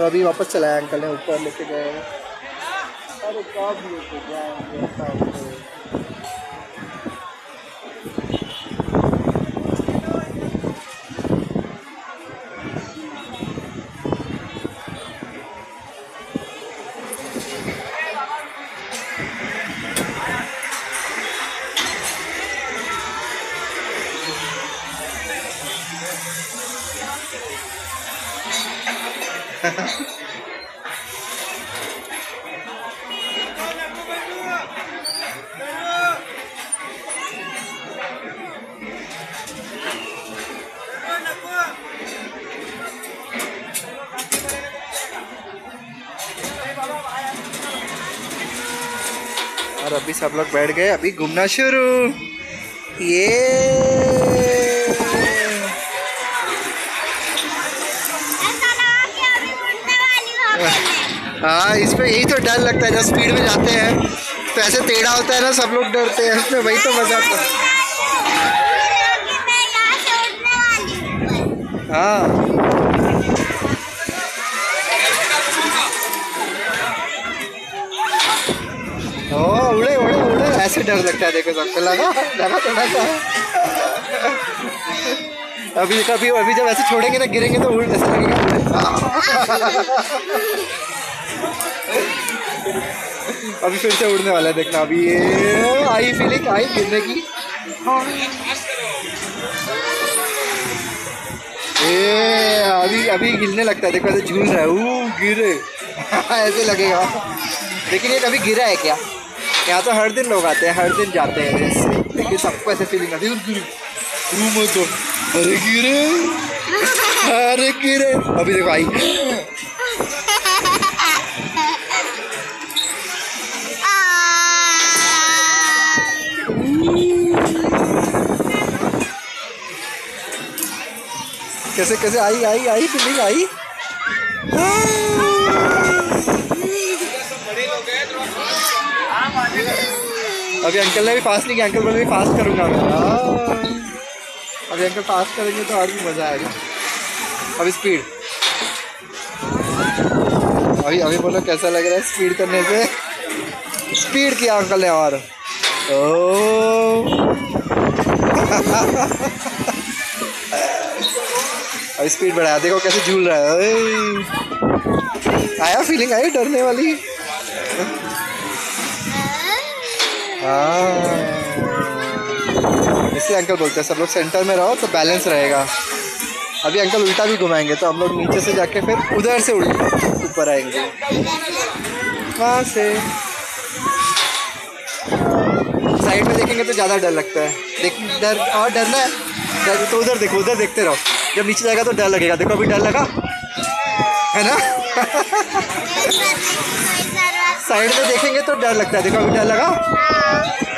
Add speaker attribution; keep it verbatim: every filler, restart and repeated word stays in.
Speaker 1: तो अभी वापस चलाया अंकल ने, ऊपर लेके गए। अरे कब लेके जाएंगे? और अभी सब लोग बैठ गए, अभी घूमना शुरू। ये हाँ, इस पे यही तो डर लगता है जब स्पीड में जाते हैं तो ऐसे टेढ़ा होता है ना, सब लोग डरते हैं इसमें, वही तो मजा आता है। हाँ ओ, उड़े उड़े उड़े, ऐसे डर लगता है। देखो सबको लगा लगा थोड़ा सा। अभी कभी अभी जब ऐसे छोड़ेंगे ना, गिरेंगे तो उड़ ऐसा लगेगा। अभी फिर से उड़ने वाला है, देखना। अभी ये आई फीलिंग आई गिरने की। ये अभी अभी गिरने लगता है, देखो ऐसे झूल रहा है, वो गिरे ऐसे लगेगा। लेकिन ये कभी गिरा है क्या? यहाँ तो हर दिन लोग आते हैं, हर दिन जाते हैं जैसे, लेकिन सबको ऐसे फीलिंग आती है रूम तो, अरे गिरे अरे गिरे। अभी देखो आई। कैसे कैसे आई आई आई फीलिंग आई। अभी अंकल ने भी फास्ट नहीं किया, अंकल बोले भी फास्ट करूंगा मैं। अभी अंकल फास्ट करेंगे तो और भी मजा आएगा। अभी स्पीड, अभी अभी बोलो कैसा लग रहा है स्पीड करने से? स्पीड किया अंकल ने और ओ अभी स्पीड बढ़ाया, देखो कैसे झूल रहा है। आया फीलिंग आई डरने वाली। हाँ, इसलिए अंकल बोलते हैं सब लोग सेंटर में रहो तो बैलेंस रहेगा। अभी अंकल उल्टा भी घुमाएंगे तो हम लोग नीचे से जाके फिर उधर से उल्टा ऊपर आएंगे, वहाँ से। साइड में देखेंगे तो ज़्यादा डर लगता है। देख डर और डरना है डर, तो उधर देखो, उधर देखते रहो। जब नीचे जाएगा तो डर लगेगा। देखो अभी डर लगा है ना। साइड में देखेंगे तो डर लगता है। देखो अभी डर लगा।